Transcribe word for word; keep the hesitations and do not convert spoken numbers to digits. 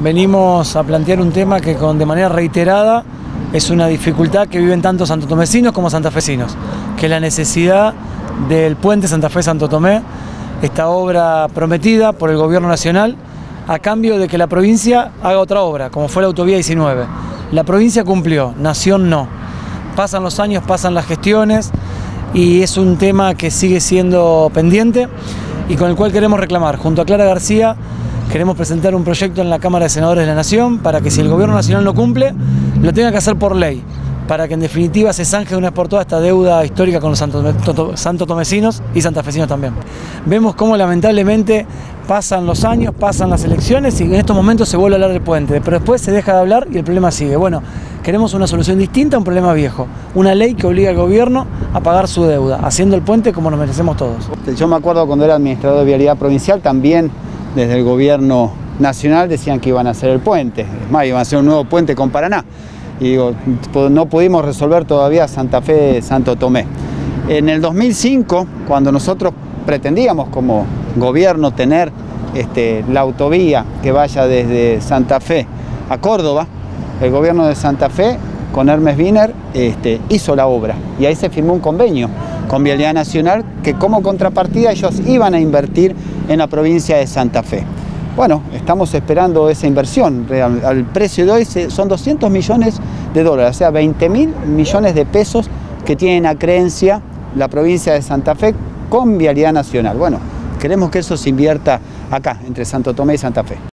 venimos a plantear un tema que con, de manera reiterada es una dificultad que viven tanto santotomecinos como santafesinos, que es la necesidad del puente Santa Fe-Santo Tomé, esta obra prometida por el gobierno nacional a cambio de que la provincia haga otra obra, como fue la autovía diecinueve. La provincia cumplió, Nación no. Pasan los años, pasan las gestiones y es un tema que sigue siendo pendiente y con el cual queremos reclamar. Junto a Clara García queremos presentar un proyecto en la Cámara de Senadores de la Nación para que si el gobierno nacional no cumple, lo tenga que hacer por ley, para que en definitiva se zanje de una vez por todas esta deuda histórica con los santotomecinos y santafesinos también. Vemos cómo lamentablemente pasan los años, pasan las elecciones y en estos momentos se vuelve a hablar del puente, pero después se deja de hablar y el problema sigue. Bueno, queremos una solución distinta a un problema viejo, una ley que obliga al gobierno a pagar su deuda, haciendo el puente como nos merecemos todos. Yo me acuerdo cuando era administrador de Vialidad Provincial, también desde el gobierno nacional decían que iban a hacer el puente, es más, iban a hacer un nuevo puente con Paraná. Y digo, no pudimos resolver todavía Santa Fe-Santo Tomé. En el dos mil cinco, cuando nosotros pretendíamos como gobierno tener este, la autovía que vaya desde Santa Fe a Córdoba, el gobierno de Santa Fe con Hermes Wiener este, hizo la obra y ahí se firmó un convenio con Vialidad Nacional que como contrapartida ellos iban a invertir en la provincia de Santa Fe. Bueno, estamos esperando esa inversión. Al precio de hoy son doscientos millones de dólares, o sea, veinte mil millones de pesos que tienen a creencia la provincia de Santa Fe con Vialidad Nacional. Bueno, queremos que eso se invierta acá, entre Santo Tomé y Santa Fe.